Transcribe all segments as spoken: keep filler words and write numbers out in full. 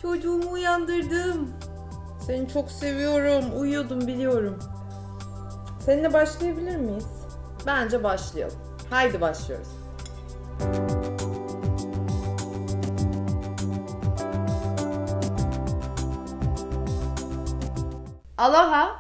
Çocuğumu uyandırdım. Seni çok seviyorum. Uyuyordum biliyorum. Seninle başlayabilir miyiz? Bence başlayalım. Haydi başlıyoruz. Aloha.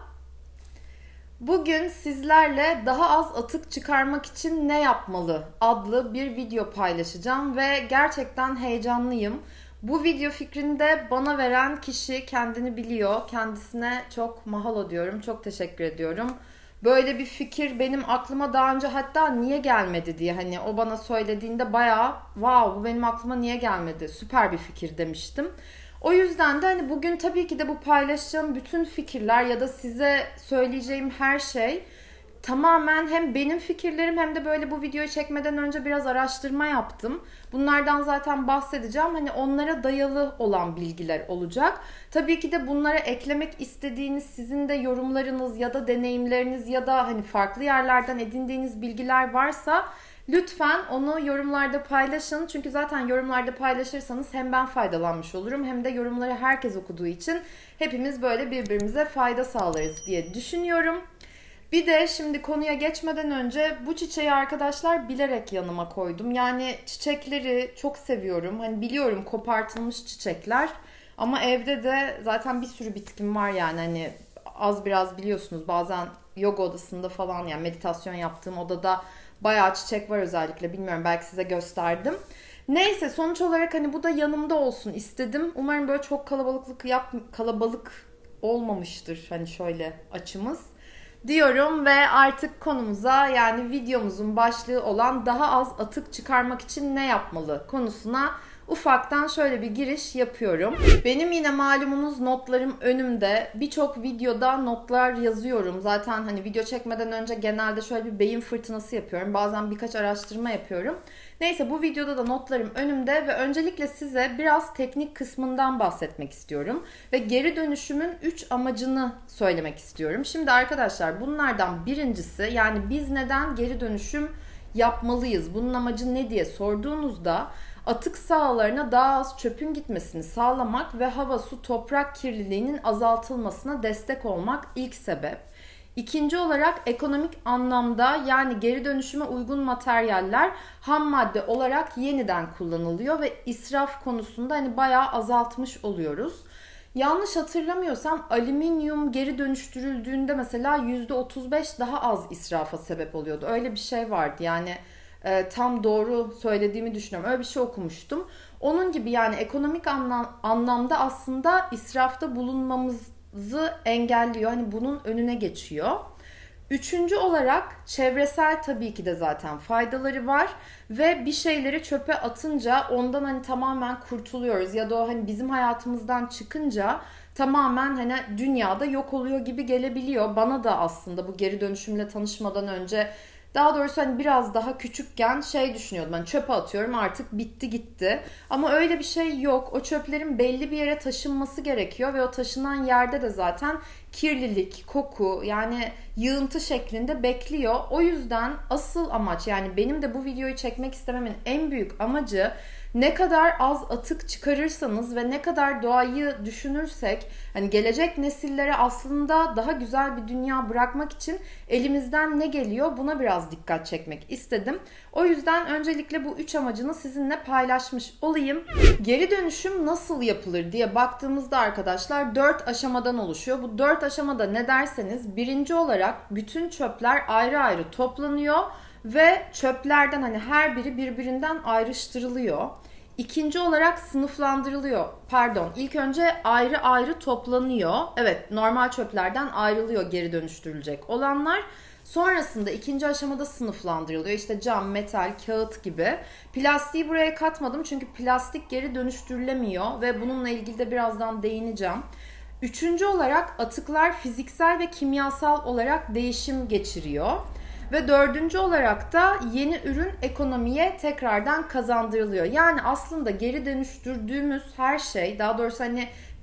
Bugün sizlerle daha az atık çıkarmak için ne yapmalı adlı bir video paylaşacağım ve gerçekten heyecanlıyım. Bu video fikrini de bana veren kişi kendini biliyor. Kendisine çok mahalo diyorum. Çok teşekkür ediyorum. Böyle bir fikir benim aklıma daha önce hatta niye gelmedi diye hani o bana söylediğinde bayağı wow bu benim aklıma niye gelmedi süper bir fikir demiştim. O yüzden de hani bugün tabii ki de bu paylaşacağım bütün fikirler ya da size söyleyeceğim her şey tamamen hem benim fikirlerim hem de böyle bu videoyu çekmeden önce biraz araştırma yaptım. Bunlardan zaten bahsedeceğim. Hani onlara dayalı olan bilgiler olacak. Tabii ki de bunlara eklemek istediğiniz sizin de yorumlarınız ya da deneyimleriniz ya da hani farklı yerlerden edindiğiniz bilgiler varsa lütfen onu yorumlarda paylaşın. Çünkü zaten yorumlarda paylaşırsanız hem ben faydalanmış olurum hem de yorumları herkes okuduğu için hepimiz böyle birbirimize fayda sağlarız diye düşünüyorum. Bir de şimdi konuya geçmeden önce bu çiçeği arkadaşlar bilerek yanıma koydum. Yani çiçekleri çok seviyorum. Hani biliyorum kopartılmış çiçekler ama evde de zaten bir sürü bitkim var yani hani az biraz biliyorsunuz bazen yoga odasında falan yani meditasyon yaptığım odada bayağı çiçek var özellikle bilmiyorum belki size gösterdim. Neyse sonuç olarak hani bu da yanımda olsun istedim. Umarım böyle çok kalabalıklık yap kalabalık olmamıştır hani şöyle açımız. Diyorum ve artık konumuza yani videomuzun başlığı olan daha az atık çıkarmak için ne yapmalı konusuna ufaktan şöyle bir giriş yapıyorum. Benim yine malumunuz notlarım önümde. Birçok videoda notlar yazıyorum. Zaten hani video çekmeden önce genelde şöyle bir beyin fırtınası yapıyorum. Bazen birkaç araştırma yapıyorum. Neyse bu videoda da notlarım önümde ve öncelikle size biraz teknik kısmından bahsetmek istiyorum. Ve geri dönüşümün üç amacını söylemek istiyorum. Şimdi arkadaşlar bunlardan birincisi yani biz neden geri dönüşüm yapmalıyız? Bunun amacı ne diye sorduğunuzda atık sahalarına daha az çöpün gitmesini sağlamak ve hava, su, toprak kirliliğinin azaltılmasına destek olmak ilk sebep. İkinci olarak ekonomik anlamda yani geri dönüşüme uygun materyaller ham madde olarak yeniden kullanılıyor ve israf konusunda hani bayağı azaltmış oluyoruz. Yanlış hatırlamıyorsam alüminyum geri dönüştürüldüğünde mesela yüzde otuz beş daha az israfa sebep oluyordu. Öyle bir şey vardı yani e, tam doğru söylediğimi düşünüyorum. Öyle bir şey okumuştum. Onun gibi yani ekonomik anlam, anlamda aslında israfta bulunmamızı engelliyor. Hani bunun önüne geçiyor. Üçüncü olarak çevresel tabii ki de zaten faydaları var ve bir şeyleri çöpe atınca ondan hani tamamen kurtuluyoruz ya da o hani bizim hayatımızdan çıkınca tamamen hani dünyada yok oluyor gibi gelebiliyor. Bana da aslında bu geri dönüşümle tanışmadan önce daha doğrusu hani biraz daha küçükken şey düşünüyordum. Ben hani çöpe atıyorum artık bitti gitti. Ama öyle bir şey yok. O çöplerin belli bir yere taşınması gerekiyor ve o taşınan yerde de zaten kirlilik, koku yani yığıntı şeklinde bekliyor. O yüzden asıl amaç yani benim de bu videoyu çekmek istememin en büyük amacı ne kadar az atık çıkarırsanız ve ne kadar doğayı düşünürsek hani gelecek nesillere aslında daha güzel bir dünya bırakmak için elimizden ne geliyor buna biraz dikkat çekmek istedim. O yüzden öncelikle bu üç amacını sizinle paylaşmış olayım. Geri dönüşüm nasıl yapılır diye baktığımızda arkadaşlar dört aşamadan oluşuyor. Bu dört aşamada ne derseniz birinci olarak bütün çöpler ayrı ayrı toplanıyor ve çöplerden hani her biri birbirinden ayrıştırılıyor. İkinci olarak sınıflandırılıyor. Pardon, ilk önce ayrı ayrı toplanıyor. Evet, normal çöplerden ayrılıyor geri dönüştürülecek olanlar. Sonrasında ikinci aşamada sınıflandırılıyor. İşte cam, metal, kağıt gibi. Plastiği buraya katmadım çünkü plastik geri dönüştürülemiyor ve bununla ilgili de birazdan değineceğim. Üçüncü olarak atıklar fiziksel ve kimyasal olarak değişim geçiriyor. Ve dördüncü olarak da yeni ürün ekonomiye tekrardan kazandırılıyor. Yani aslında geri dönüştürdüğümüz her şey, daha doğrusu hani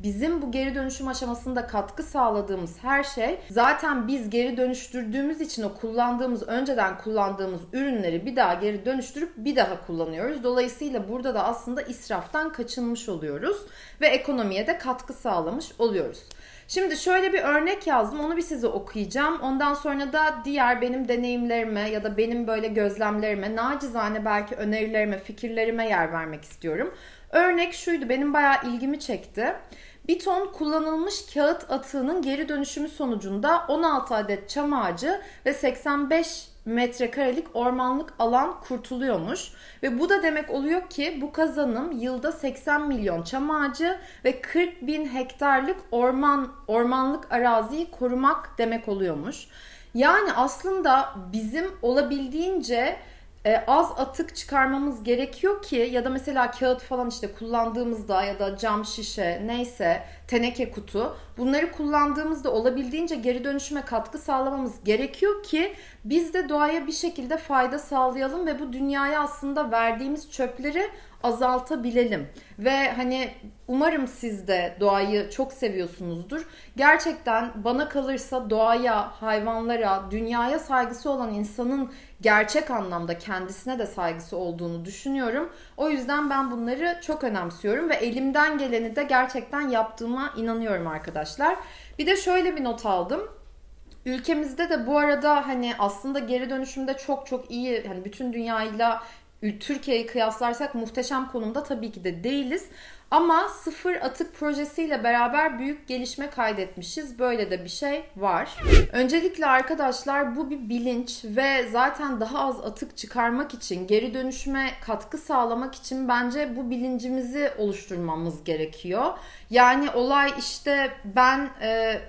bizim bu geri dönüşüm aşamasında katkı sağladığımız her şey zaten biz geri dönüştürdüğümüz için o kullandığımız, önceden kullandığımız ürünleri bir daha geri dönüştürüp bir daha kullanıyoruz. Dolayısıyla burada da aslında israftan kaçınmış oluyoruz ve ekonomiye de katkı sağlamış oluyoruz. Şimdi şöyle bir örnek yazdım. Onu bir size okuyacağım. Ondan sonra da diğer benim deneyimlerime ya da benim böyle gözlemlerime, nacizane belki önerilerime, fikirlerime yer vermek istiyorum. Örnek şuydu. Benim bayağı ilgimi çekti. Bir ton kullanılmış kağıt atığının geri dönüşümü sonucunda on altı adet çam ağacı ve seksen beş metrekarelik ormanlık alan kurtuluyormuş. Ve bu da demek oluyor ki bu kazanım yılda seksen milyon çam ağacı ve kırk bin hektarlık orman ormanlık araziyi korumak demek oluyormuş. Yani aslında bizim olabildiğince E, az atık çıkarmamız gerekiyor ki, ya da mesela kağıt falan işte kullandığımızda ya da cam şişe neyse, teneke kutu, bunları kullandığımızda olabildiğince geri dönüşüme katkı sağlamamız gerekiyor ki biz de doğaya bir şekilde fayda sağlayalım ve bu dünyaya aslında verdiğimiz çöpleri azaltabilelim. Ve hani umarım siz de doğayı çok seviyorsunuzdur. Gerçekten bana kalırsa doğaya, hayvanlara, dünyaya saygısı olan insanın gerçek anlamda kendisine de saygısı olduğunu düşünüyorum. O yüzden ben bunları çok önemsiyorum ve elimden geleni de gerçekten yaptığıma inanıyorum arkadaşlar. Bir de şöyle bir not aldım. Ülkemizde de bu arada hani aslında geri dönüşümde çok çok iyi, hani bütün dünyayla Türkiye'yi kıyaslarsak muhteşem konumda tabii ki de değiliz. Ama sıfır atık projesiyle beraber büyük gelişme kaydetmişiz. Böyle de bir şey var. Öncelikle arkadaşlar bu bir bilinç ve zaten daha az atık çıkarmak için, geri dönüşüme katkı sağlamak için bence bu bilincimizi oluşturmamız gerekiyor. Yani olay işte ben... E,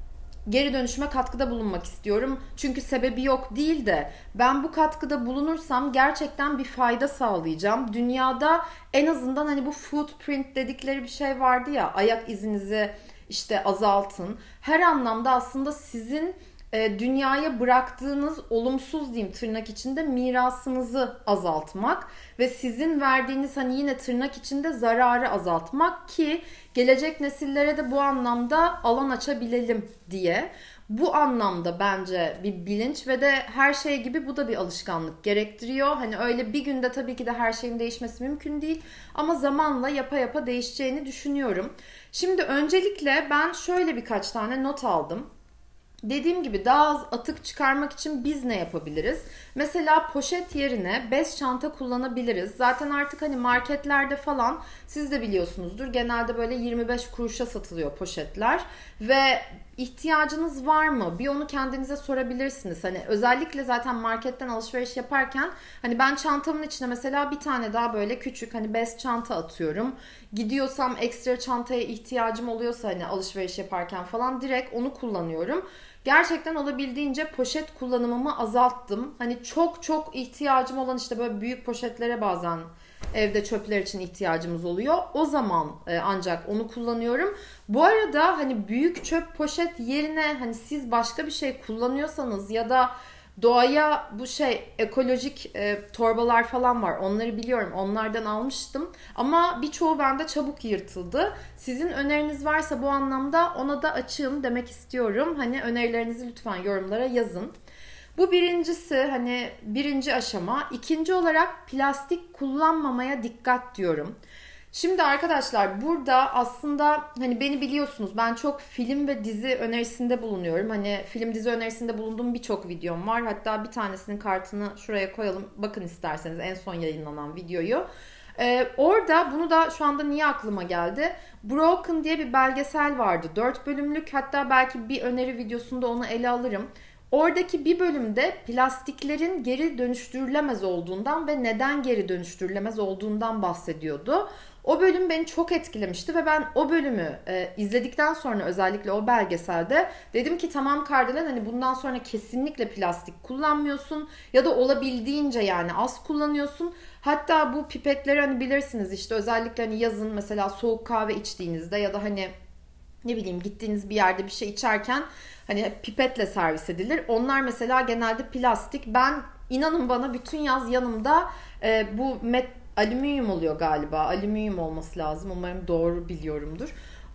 geri dönüşüme katkıda bulunmak istiyorum. Çünkü sebebi yok değil de ben bu katkıda bulunursam gerçekten bir fayda sağlayacağım. Dünyada en azından hani bu footprint dedikleri bir şey vardı ya, ayak izinizi işte azaltın. Her anlamda aslında sizin e, dünyaya bıraktığınız olumsuz diyeyim tırnak içinde mirasınızı azaltmak ve sizin verdiğiniz hani yine tırnak içinde zararı azaltmak ki gelecek nesillere de bu anlamda alan açabilelim diye. Bu anlamda bence bir bilinç ve de her şey gibi bu da bir alışkanlık gerektiriyor. Hani öyle bir günde tabii ki de her şeyin değişmesi mümkün değil ama zamanla yapa yapa değişeceğini düşünüyorum. Şimdi öncelikle ben şöyle birkaç tane not aldım. Dediğim gibi daha az atık çıkarmak için biz ne yapabiliriz? Mesela poşet yerine bez çanta kullanabiliriz. Zaten artık hani marketlerde falan siz de biliyorsunuzdur. Genelde böyle yirmi beş kuruşa satılıyor poşetler ve ihtiyacınız var mı? Bir onu kendinize sorabilirsiniz. Hani özellikle zaten marketten alışveriş yaparken hani ben çantamın içine mesela bir tane daha böyle küçük hani bez çanta atıyorum. Gidiyorsam ekstra çantaya ihtiyacım oluyorsa hani alışveriş yaparken falan direkt onu kullanıyorum. Gerçekten olabildiğince poşet kullanımımı azalttım. Hani çok çok ihtiyacım olan işte böyle büyük poşetlere bazen evde çöpler için ihtiyacımız oluyor. O zaman ancak onu kullanıyorum. Bu arada hani büyük çöp poşet yerine hani siz başka bir şey kullanıyorsanız ya da doğaya bu şey ekolojik e, torbalar falan var. Onları biliyorum. Onlardan almıştım. Ama birçoğu bende çabuk yırtıldı. Sizin öneriniz varsa bu anlamda ona da açığım demek istiyorum. Hani önerilerinizi lütfen yorumlara yazın. Bu birincisi hani birinci aşama. İkinci olarak plastik kullanmamaya dikkat diyorum. Şimdi arkadaşlar burada aslında hani beni biliyorsunuz, ben çok film ve dizi önerisinde bulunuyorum. Hani film dizi önerisinde bulunduğum birçok videom var. Hatta bir tanesinin kartını şuraya koyalım. Bakın isterseniz en son yayınlanan videoyu. Ee, orada bunu da şu anda niye aklıma geldi? Broken diye bir belgesel vardı. dört bölümlük, hatta belki bir öneri videosunda onu ele alırım. Oradaki bir bölümde plastiklerin geri dönüştürülemez olduğundan ve neden geri dönüştürülemez olduğundan bahsediyordu. O bölüm beni çok etkilemişti ve ben o bölümü e, izledikten sonra özellikle o belgeselde dedim ki tamam Kardelen, hani bundan sonra kesinlikle plastik kullanmıyorsun ya da olabildiğince yani az kullanıyorsun. Hatta bu pipetleri hani bilirsiniz işte özellikle hani yazın mesela soğuk kahve içtiğinizde ya da hani ne bileyim gittiğiniz bir yerde bir şey içerken hani pipetle servis edilir. Onlar mesela genelde plastik. Ben inanın bana bütün yaz yanımda e, bu met alüminyum oluyor galiba. Alüminyum olması lazım. Umarım doğru biliyorumdur.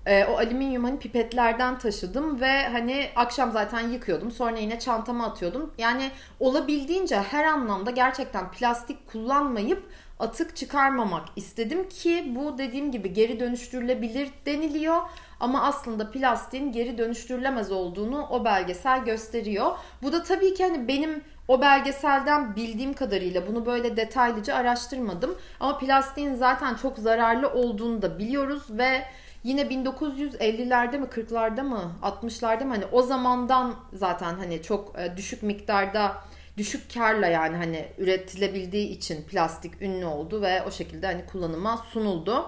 Ee, o alüminyum hani pipetlerden taşıdım ve hani akşam zaten yıkıyordum. Sonra yine çantama atıyordum. Yani olabildiğince her anlamda gerçekten plastik kullanmayıp atık çıkarmamak istedim ki bu dediğim gibi geri dönüştürülebilir deniliyor. Ama aslında plastiğin geri dönüştürülemez olduğunu o belgesel gösteriyor. Bu da tabii ki hani benim o belgeselden bildiğim kadarıyla, bunu böyle detaylıca araştırmadım. Ama plastiğin zaten çok zararlı olduğunu da biliyoruz ve yine bin dokuz yüz ellilerde mi kırklarda mı altmışlarda mı hani o zamandan zaten hani çok düşük miktarda, düşük karla yani hani üretilebildiği için plastik ünlü oldu ve o şekilde hani kullanıma sunuldu.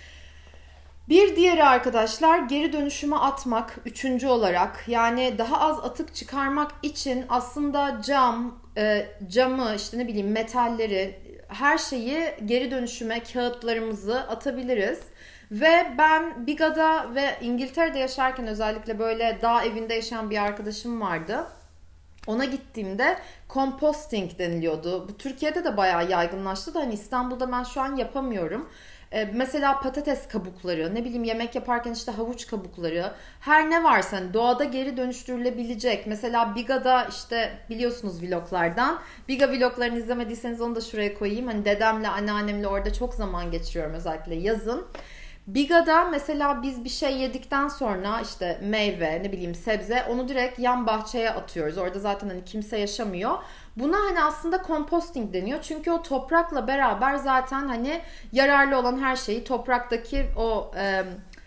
Bir diğeri arkadaşlar geri dönüşüme atmak, üçüncü olarak yani daha az atık çıkarmak için aslında cam, e, camı işte ne bileyim metalleri, her şeyi geri dönüşüme, kağıtlarımızı atabiliriz. Ve ben Biga'da ve İngiltere'de yaşarken özellikle böyle dağ evinde yaşayan bir arkadaşım vardı. Ona gittiğimde composting deniliyordu. Bu Türkiye'de de bayağı yaygınlaştı da hani İstanbul'da ben şu an yapamıyorum. Ee, mesela patates kabukları, ne bileyim yemek yaparken işte havuç kabukları, her ne varsa hani doğada geri dönüştürülebilecek. Mesela Biga'da işte biliyorsunuz vloglardan. Biga vloglarını izlemediyseniz onu da şuraya koyayım. Hani dedemle, anneannemle orada çok zaman geçiriyorum özellikle yazın. Biga'da mesela biz bir şey yedikten sonra işte meyve, ne bileyim sebze, onu direkt yan bahçeye atıyoruz. Orada zaten hani kimse yaşamıyor. Buna hani aslında composting deniyor. Çünkü o toprakla beraber zaten hani yararlı olan her şeyi topraktaki o e,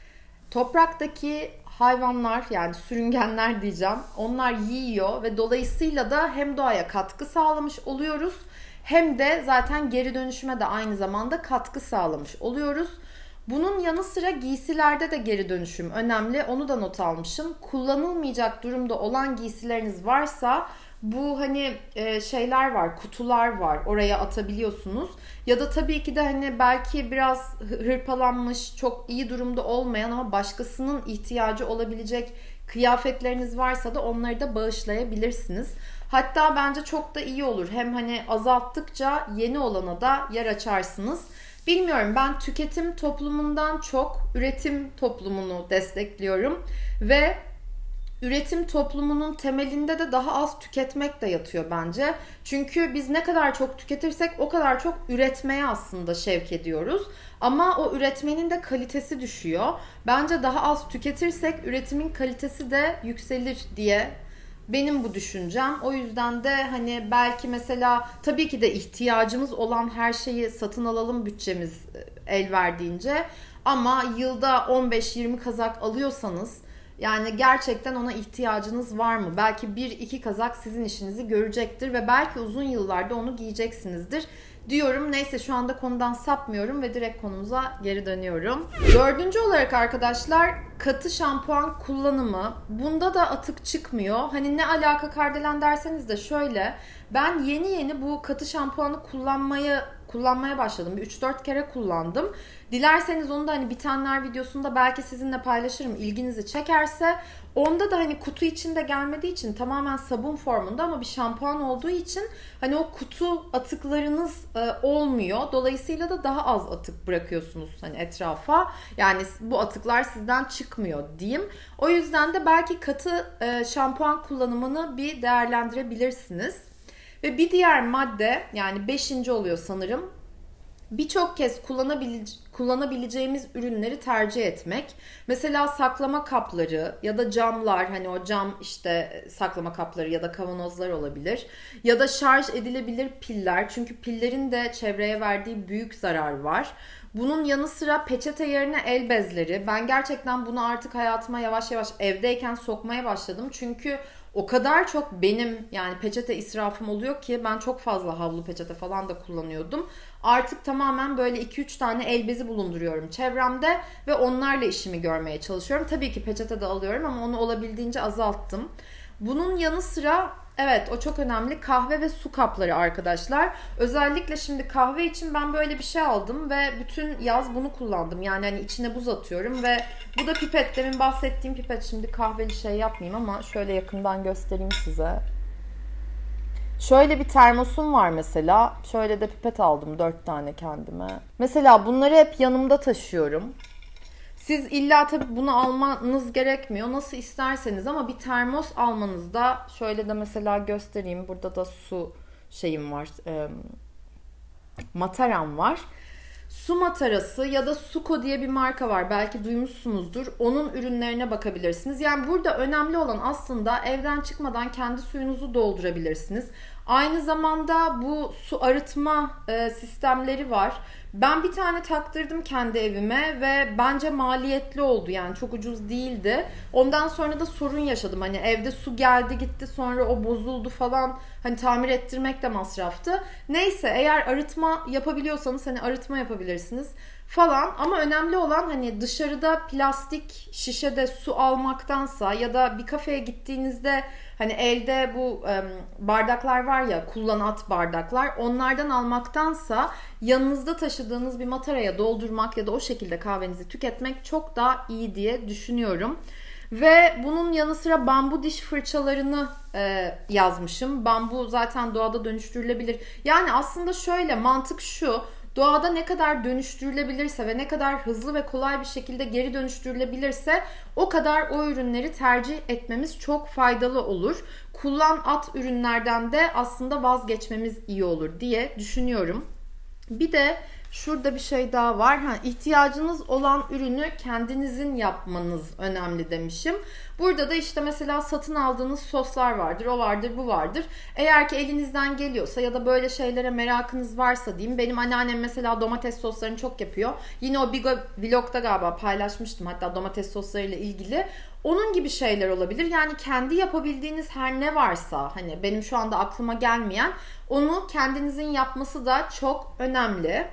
topraktaki hayvanlar, yani sürüngenler diyeceğim, onlar yiyor ve dolayısıyla da hem doğaya katkı sağlamış oluyoruz hem de zaten geri dönüşüme de aynı zamanda katkı sağlamış oluyoruz. Bunun yanı sıra giysilerde de geri dönüşüm önemli. Onu da not almışım. Kullanılmayacak durumda olan giysileriniz varsa bu hani şeyler var, kutular var. Oraya atabiliyorsunuz. Ya da tabii ki de hani belki biraz hırpalanmış, çok iyi durumda olmayan ama başkasının ihtiyacı olabilecek kıyafetleriniz varsa da onları da bağışlayabilirsiniz. Hatta bence çok da iyi olur. Hem hani azalttıkça yeni olana da yer açarsınız. Bilmiyorum, ben tüketim toplumundan çok üretim toplumunu destekliyorum ve üretim toplumunun temelinde de daha az tüketmek de yatıyor bence. Çünkü biz ne kadar çok tüketirsek o kadar çok üretmeye aslında şevk ediyoruz. Ama o üretmenin de kalitesi düşüyor. Bence daha az tüketirsek üretimin kalitesi de yükselir diye benim bu düşüncem. O yüzden de hani belki mesela tabii ki de ihtiyacımız olan her şeyi satın alalım bütçemiz el verdiğince. Ama yılda on beş yirmi kazak alıyorsanız yani gerçekten ona ihtiyacınız var mı? Belki bir iki kazak sizin işinizi görecektir ve belki uzun yıllarda onu giyeceksinizdir diyorum. Neyse, şu anda konudan sapmıyorum ve direkt konumuza geri dönüyorum. Dördüncü olarak arkadaşlar, katı şampuan kullanımı. Bunda da atık çıkmıyor. Hani ne alaka Kardelen derseniz de şöyle. Ben yeni yeni bu katı şampuanı kullanmayı kullanmaya başladım. Bir üç dört kere kullandım. Dilerseniz onu da hani bitenler videosunda belki sizinle paylaşırım, ilginizi çekerse. Onda da hani kutu içinde gelmediği için tamamen sabun formunda ama bir şampuan olduğu için hani o kutu atıklarınız e, olmuyor. Dolayısıyla da daha az atık bırakıyorsunuz hani etrafa. Yani bu atıklar sizden çıkmıyor diyeyim. O yüzden de belki katı e, şampuan kullanımını bir değerlendirebilirsiniz. Ve bir diğer madde, yani beşinci oluyor sanırım, birçok kez kullanabile- kullanabileceğimiz ürünleri tercih etmek. Mesela saklama kapları ya da camlar, hani o cam işte saklama kapları ya da kavanozlar olabilir. Ya da şarj edilebilir piller, çünkü pillerin de çevreye verdiği büyük zarar var. Bunun yanı sıra peçete yerine el bezleri. Ben gerçekten bunu artık hayatıma yavaş yavaş evdeyken sokmaya başladım. Çünkü o kadar çok benim yani peçete israfım oluyor ki ben çok fazla havlu peçete falan da kullanıyordum. Artık tamamen böyle iki üç tane el bezi bulunduruyorum çevremde ve onlarla işimi görmeye çalışıyorum. Tabii ki peçete de alıyorum ama onu olabildiğince azalttım. Bunun yanı sıra evet, o çok önemli, kahve ve su kapları arkadaşlar. Özellikle şimdi kahve için ben böyle bir şey aldım ve bütün yaz bunu kullandım. Yani hani içine buz atıyorum ve bu da pipet. Demin bahsettiğim pipet. Şimdi kahveli şey yapmayayım ama şöyle yakından göstereyim size. Şöyle bir termosum var mesela. Şöyle de pipet aldım dört tane kendime. Mesela bunları hep yanımda taşıyorum. Siz illa tabii bunu almanız gerekmiyor. Nasıl isterseniz, ama bir termos almanızda, şöyle de mesela göstereyim. Burada da su şeyim var. E, mataram var. Su matarası ya da Suko diye bir marka var. Belki duymuşsunuzdur. Onun ürünlerine bakabilirsiniz. Yani burada önemli olan aslında evden çıkmadan kendi suyunuzu doldurabilirsiniz. Aynı zamanda bu su arıtma e, sistemleri var. Ben bir tane taktırdım kendi evime ve bence maliyetli oldu, yani çok ucuz değildi. Ondan sonra da sorun yaşadım. Hani evde su geldi gitti, sonra o bozuldu falan. Hani tamir ettirmek de masraftı. Neyse, eğer arıtma yapabiliyorsanız hani arıtma yapabilirsiniz falan. Ama önemli olan hani dışarıda plastik şişede su almaktansa ya da bir kafeye gittiğinizde hani elde bu e, bardaklar var ya, kullanat bardaklar, onlardan almaktansa yanınızda taşıdığınız bir mataraya doldurmak ya da o şekilde kahvenizi tüketmek çok daha iyi diye düşünüyorum. Ve bunun yanı sıra bambu diş fırçalarını e, yazmışım. Bambu zaten doğada dönüştürülebilir. Yani aslında şöyle, mantık şu: doğada ne kadar dönüştürülebilirse ve ne kadar hızlı ve kolay bir şekilde geri dönüştürülebilirse o kadar o ürünleri tercih etmemiz çok faydalı olur. Kullan at ürünlerden de aslında vazgeçmemiz iyi olur diye düşünüyorum. Bir de şurada bir şey daha var. Ha, ihtiyacınız olan ürünü kendinizin yapmanız önemli demişim. Burada da işte mesela satın aldığınız soslar vardır, o vardır, bu vardır. Eğer ki elinizden geliyorsa ya da böyle şeylere merakınız varsa diyeyim. Benim anneannem mesela domates soslarını çok yapıyor. Yine o Bigo vlogda galiba paylaşmıştım hatta domates soslarıyla ilgili. Onun gibi şeyler olabilir. Yani kendi yapabildiğiniz her ne varsa, hani benim şu anda aklıma gelmeyen, onu kendinizin yapması da çok önemli.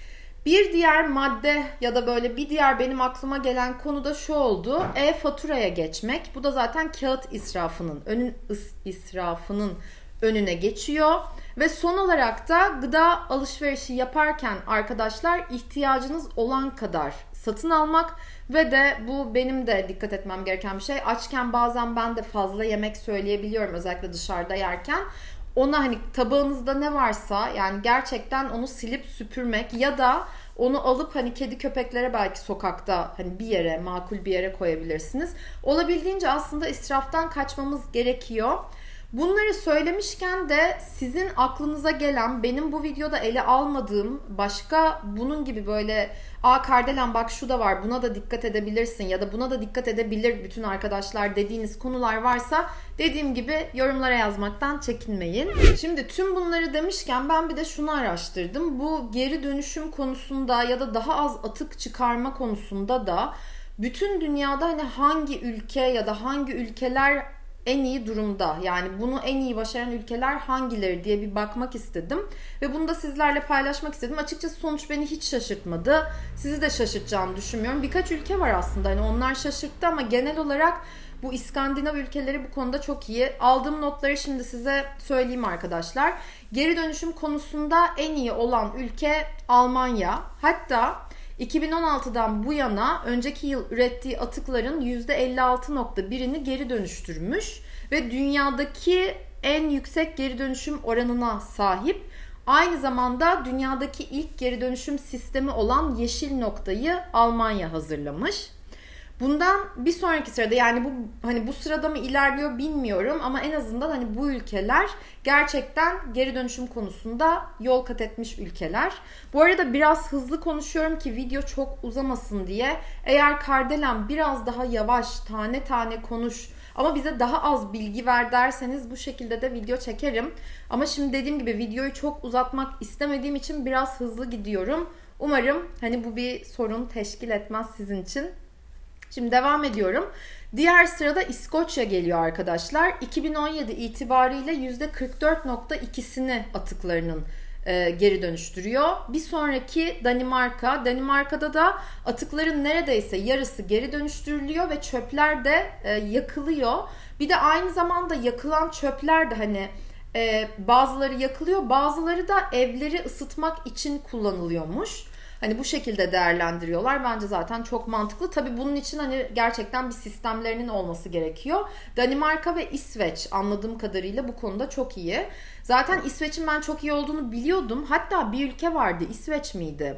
Bir diğer madde ya da böyle bir diğer benim aklıma gelen konu da şu oldu: e-faturaya geçmek. Bu da zaten kağıt israfının önün israfının önüne geçiyor. Ve son olarak da gıda alışverişi yaparken arkadaşlar ihtiyacınız olan kadar satın almak ve de bu benim de dikkat etmem gereken bir şey. Açken bazen ben de fazla yemek söyleyebiliyorum, özellikle dışarıda yerken. Ona hani tabağınızda ne varsa yani gerçekten onu silip süpürmek ya da onu alıp hani kedi köpeklere belki sokakta hani bir yere, makul bir yere koyabilirsiniz. Olabildiğince aslında israftan kaçmamız gerekiyor. Bunları söylemişken de sizin aklınıza gelen, benim bu videoda ele almadığım başka bunun gibi böyle "Aa Kardelen bak şu da var, buna da dikkat edebilirsin" ya da "Buna da dikkat edebilir bütün arkadaşlar" dediğiniz konular varsa dediğim gibi yorumlara yazmaktan çekinmeyin. Şimdi tüm bunları demişken ben bir de şunu araştırdım. Bu geri dönüşüm konusunda ya da daha az atık çıkarma konusunda da bütün dünyada hani hangi ülke ya da hangi ülkeler en iyi durumda, yani bunu en iyi başaran ülkeler hangileri diye bir bakmak istedim ve bunu da sizlerle paylaşmak istedim. Açıkçası sonuç beni hiç şaşırtmadı. Sizi de şaşırtacağını düşünmüyorum. Birkaç ülke var aslında hani onlar şaşırttı ama genel olarak bu İskandinav ülkeleri bu konuda çok iyi. Aldığım notları şimdi size söyleyeyim arkadaşlar. Geri dönüşüm konusunda en iyi olan ülke Almanya. Hatta iki bin on altıdan bu yana önceki yıl ürettiği atıkların yüzde elli altı nokta birini geri dönüştürmüş ve dünyadaki en yüksek geri dönüşüm oranına sahip. Aynı zamanda dünyadaki ilk geri dönüşüm sistemi olan Yeşil Nokta'yı Almanya hazırlamış. Bundan bir sonraki sırada, yani bu hani bu sırada mı ilerliyor bilmiyorum ama en azından hani bu ülkeler gerçekten geri dönüşüm konusunda yol kat etmiş ülkeler. Bu arada biraz hızlı konuşuyorum ki video çok uzamasın diye. Eğer Kardelen biraz daha yavaş, tane tane konuş ama bize daha az bilgi ver derseniz bu şekilde de video çekerim. Ama şimdi dediğim gibi videoyu çok uzatmak istemediğim için biraz hızlı gidiyorum. Umarım hani bu bir sorun teşkil etmez sizin için. Şimdi devam ediyorum. Diğer sırada İskoçya geliyor arkadaşlar. iki bin on yedi itibariyle yüzde kırk dört nokta ikisini atıklarının e, geri dönüştürüyor. Bir sonraki Danimarka. Danimarka'da da atıkların neredeyse yarısı geri dönüştürülüyor ve çöpler de e, yakılıyor. Bir de aynı zamanda yakılan çöpler de hani e, bazıları yakılıyor, bazıları da evleri ısıtmak için kullanılıyormuş. Hani bu şekilde değerlendiriyorlar. Bence zaten çok mantıklı. Tabii bunun için hani gerçekten bir sistemlerinin olması gerekiyor. Danimarka ve İsveç anladığım kadarıyla bu konuda çok iyi. Zaten İsveç'in ben çok iyi olduğunu biliyordum. Hatta bir ülke vardı. İsveç miydi?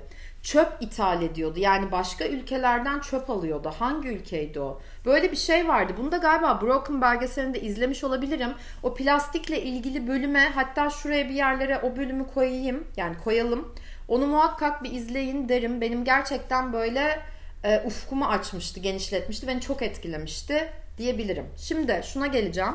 çöp ithal ediyordu. Yani başka ülkelerden çöp alıyordu. Hangi ülkeydi o? Böyle bir şey vardı. Bunu da galiba Broken belgeselinde izlemiş olabilirim. O plastikle ilgili bölüme, hatta şuraya bir yerlere o bölümü koyayım. Yani koyalım. Onu muhakkak bir izleyin derim. Benim gerçekten böyle e, ufkumu açmıştı, genişletmişti. Beni çok etkilemişti diyebilirim. Şimdi şuna geleceğim.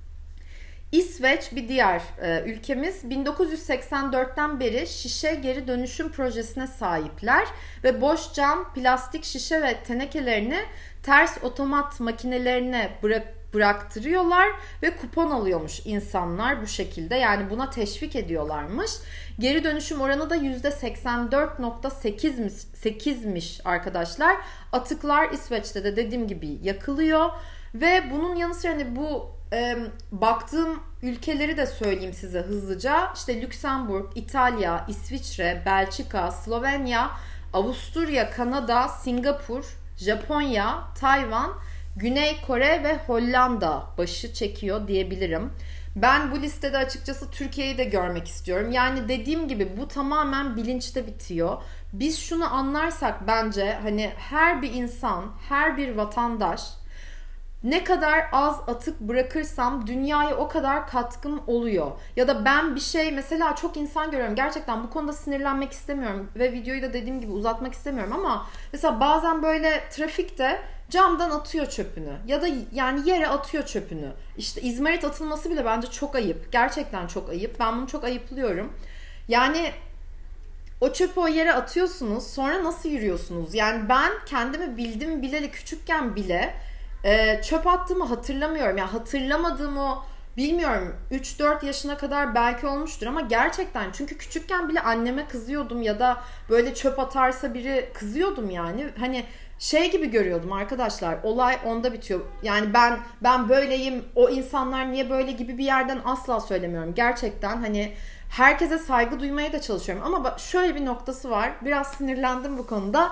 İsveç bir diğer e, ülkemiz. bin dokuz yüz seksen dörtten beri şişe geri dönüşüm projesine sahipler ve boş cam, plastik şişe ve tenekelerini ters otomat makinelerine bırak, bıraktırıyorlar ve kupon alıyormuş insanlar bu şekilde. Yani buna teşvik ediyorlarmış. Geri dönüşüm oranı da yüzde seksen dört nokta sekizmiş arkadaşlar. Atıklar İsveç'te de dediğim gibi yakılıyor ve bunun yanı sıra hani bu E, baktığım ülkeleri de söyleyeyim size hızlıca. İşte Lüksemburg, İtalya, İsviçre, Belçika, Slovenya, Avusturya, Kanada, Singapur, Japonya, Tayvan, Güney Kore ve Hollanda başı çekiyor diyebilirim. Ben bu listede açıkçası Türkiye'yi de görmek istiyorum. Yani dediğim gibi bu tamamen bilinçte bitiyor. Biz şunu anlarsak bence hani her bir insan, her bir vatandaş ne kadar az atık bırakırsam dünyaya o kadar katkım oluyor. Ya da ben bir şey mesela çok insan görüyorum. Gerçekten bu konuda sinirlenmek istemiyorum. Ve videoyu da dediğim gibi uzatmak istemiyorum ama mesela bazen böyle trafikte camdan atıyor çöpünü. Ya da yani yere atıyor çöpünü. İşte izmarit atılması bile bence çok ayıp. Gerçekten çok ayıp. Ben bunu çok ayıplıyorum. Yani o çöpü o yere atıyorsunuz. Sonra nasıl yürüyorsunuz? Yani ben kendimi bildim bileli küçükken bile Ee, çöp attığımı hatırlamıyorum. Yani hatırlamadığım o bilmiyorum üç dört yaşına kadar belki olmuştur ama gerçekten çünkü küçükken bile anneme kızıyordum ya da böyle çöp atarsa biri kızıyordum yani. Hani şey gibi görüyordum arkadaşlar. Olay onda bitiyor. Yani ben ben böyleyim. O insanlar niye böyle gibi bir yerden asla söylemiyorum. Gerçekten hani herkese saygı duymaya da çalışıyorum ama şöyle bir noktası var. Biraz sinirlendim bu konuda.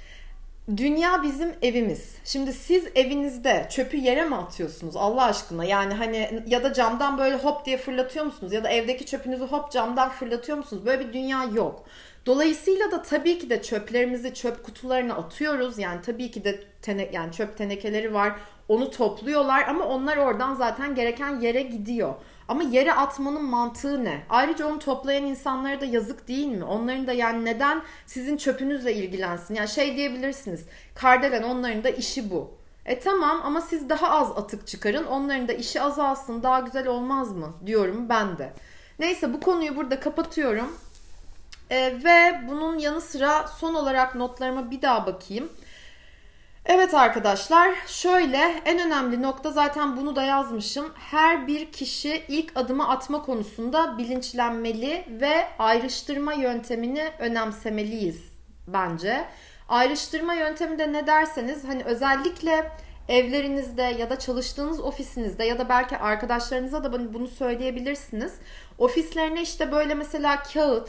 Dünya bizim evimiz. Şimdi siz evinizde çöpü yere mi atıyorsunuz Allah aşkına? Yani hani ya da camdan böyle hop diye fırlatıyor musunuz? Ya da evdeki çöpünüzü hop camdan fırlatıyor musunuz? Böyle bir dünya yok. Dolayısıyla da tabii ki de çöplerimizi çöp kutularına atıyoruz. Yani tabii ki de tene, yani çöp tenekeleri var. Onu topluyorlar ama onlar oradan zaten gereken yere gidiyor. Ama yere atmanın mantığı ne? Ayrıca onu toplayan insanlara da yazık değil mi? Onların da yani neden sizin çöpünüzle ilgilensin? Yani şey diyebilirsiniz. Kardelen onların da işi bu. E tamam ama siz daha az atık çıkarın. Onların da işi azalsın. Daha güzel olmaz mı? Diyorum ben de. Neyse bu konuyu burada kapatıyorum. E, ve bunun yanı sıra son olarak notlarıma bir daha bakayım. Evet arkadaşlar, şöyle en önemli nokta zaten bunu da yazmışım. Her bir kişi ilk adımı atma konusunda bilinçlenmeli ve ayrıştırma yöntemini önemsemeliyiz bence. Ayrıştırma yöntemi de ne derseniz hani özellikle evlerinizde ya da çalıştığınız ofisinizde ya da belki arkadaşlarınıza da bunu söyleyebilirsiniz. Ofislerine işte böyle mesela kağıt,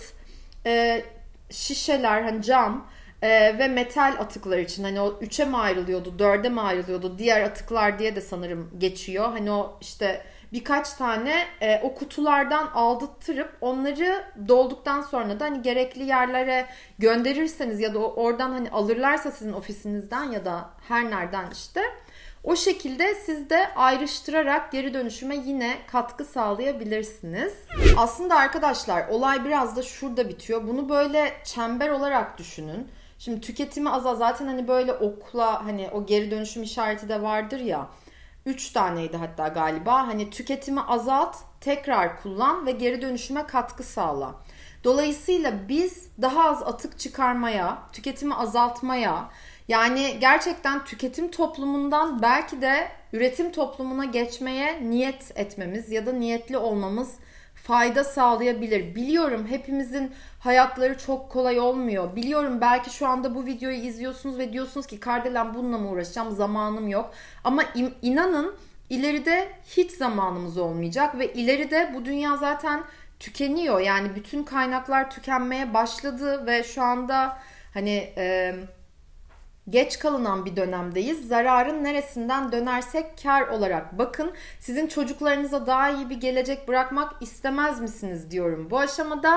şişeler, hani cam Ee, ve metal atıklar için hani o üçe mi ayrılıyordu, dörde mi ayrılıyordu, diğer atıklar diye de sanırım geçiyor. Hani o işte birkaç tane e, o kutulardan aldırtırıp onları dolduktan sonra da hani gerekli yerlere gönderirseniz ya da oradan hani alırlarsa sizin ofisinizden ya da her nereden işte o şekilde siz de ayrıştırarak geri dönüşüme yine katkı sağlayabilirsiniz. Aslında arkadaşlar olay biraz da şurada bitiyor. Bunu böyle çember olarak düşünün. Şimdi tüketimi azal zaten hani böyle okla hani o geri dönüşüm işareti de vardır ya. Üç taneydi hatta galiba. Hani tüketimi azalt, tekrar kullan ve geri dönüşüme katkı sağla. Dolayısıyla biz daha az atık çıkarmaya, tüketimi azaltmaya, yani gerçekten tüketim toplumundan belki de üretim toplumuna geçmeye niyet etmemiz ya da niyetli olmamız fayda sağlayabilir. Biliyorum hepimizin hayatları çok kolay olmuyor. Biliyorum belki şu anda bu videoyu izliyorsunuz ve diyorsunuz ki Kardelen bununla mı uğraşacağım, zamanım yok. Ama inanın ileride hiç zamanımız olmayacak ve ileride bu dünya zaten tükeniyor. Yani bütün kaynaklar tükenmeye başladı ve şu anda hani e, geç kalınan bir dönemdeyiz. Zararın neresinden dönersek kar olarak bakın. Sizin çocuklarınıza daha iyi bir gelecek bırakmak istemez misiniz diyorum bu aşamada.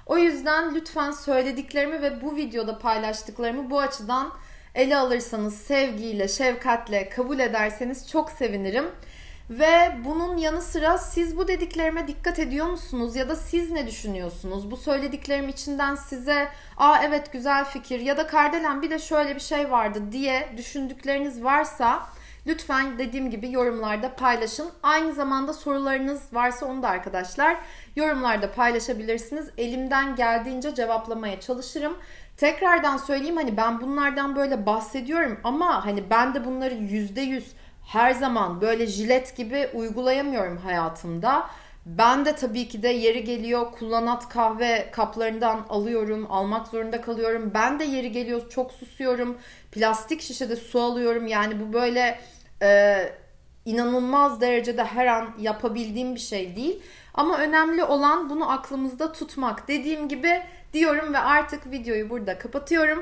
O yüzden lütfen söylediklerimi ve bu videoda paylaştıklarımı bu açıdan ele alırsanız, sevgiyle, şefkatle kabul ederseniz çok sevinirim. Ve bunun yanı sıra siz bu dediklerime dikkat ediyor musunuz? Ya da siz ne düşünüyorsunuz? Bu söylediklerim içinden size aa evet güzel fikir ya da Kardelen bir de şöyle bir şey vardı diye düşündükleriniz varsa lütfen dediğim gibi yorumlarda paylaşın. Aynı zamanda sorularınız varsa onu da arkadaşlar yorumlarda paylaşabilirsiniz. Elimden geldiğince cevaplamaya çalışırım. Tekrardan söyleyeyim, hani ben bunlardan böyle bahsediyorum ama hani ben de bunları yüzde yüz her zaman böyle jilet gibi uygulayamıyorum hayatımda. Ben de tabii ki de yeri geliyor kullanat kahve kaplarından alıyorum, almak zorunda kalıyorum. Ben de yeri geliyor çok susuyorum. Plastik şişede su alıyorum. Yani bu böyle e, inanılmaz derecede her an yapabildiğim bir şey değil. Ama önemli olan bunu aklımızda tutmak. Dediğim gibi diyorum ve artık videoyu burada kapatıyorum.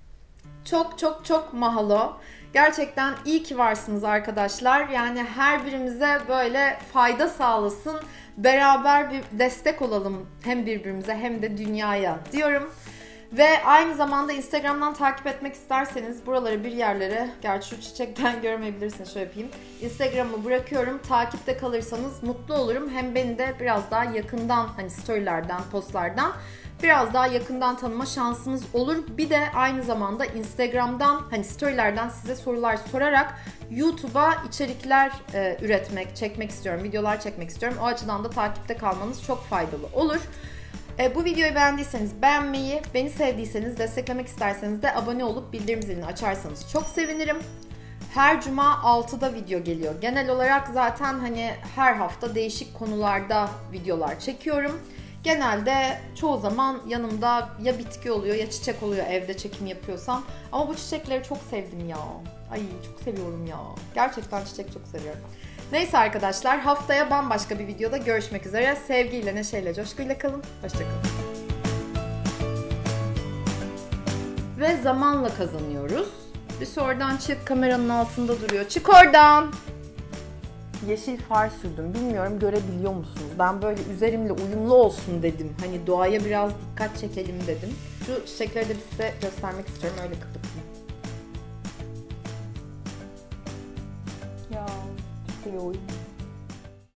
Çok çok çok mahalo. Gerçekten iyi ki varsınız arkadaşlar. Yani her birimize böyle fayda sağlasın. Beraber bir destek olalım hem birbirimize hem de dünyaya diyorum. Ve aynı zamanda Instagram'dan takip etmek isterseniz buralara bir yerlere, gerçi şu çiçekten görmeyebilirsiniz, şöyle yapayım. Instagram'ı bırakıyorum. Takipte kalırsanız mutlu olurum. Hem beni de biraz daha yakından, hani storylerden, postlardan biraz daha yakından tanıma şansınız olur. Bir de aynı zamanda Instagram'dan, hani storylerden size sorular sorarak YouTube'a içerikler e, üretmek, çekmek istiyorum. Videolar çekmek istiyorum. O açıdan da takipte kalmanız çok faydalı olur. E, bu videoyu beğendiyseniz beğenmeyi, beni sevdiyseniz, desteklemek isterseniz de abone olup bildirim zilini açarsanız çok sevinirim. Her cuma altıda video geliyor. Genel olarak zaten hani her hafta değişik konularda videolar çekiyorum. Genelde çoğu zaman yanımda ya bitki oluyor ya çiçek oluyor evde çekim yapıyorsam. Ama bu çiçekleri çok sevdim ya. Ay çok seviyorum ya. Gerçekten çiçek çok seviyorum. Neyse arkadaşlar, haftaya bambaşka bir videoda görüşmek üzere. Sevgiyle, neşeyle, coşkuyla kalın. Hoşçakalın. Ve zamanla kazanıyoruz. Bir oradan çık, kameranın altında duruyor. Çık oradan. Yeşil far sürdüm. Bilmiyorum görebiliyor musunuz? Ben böyle üzerimle uyumlu olsun dedim. Hani doğaya biraz dikkat çekelim dedim. Şu çiçekleri de size göstermek istiyorum. Öyle kapatayım. Ya çok seviyorum.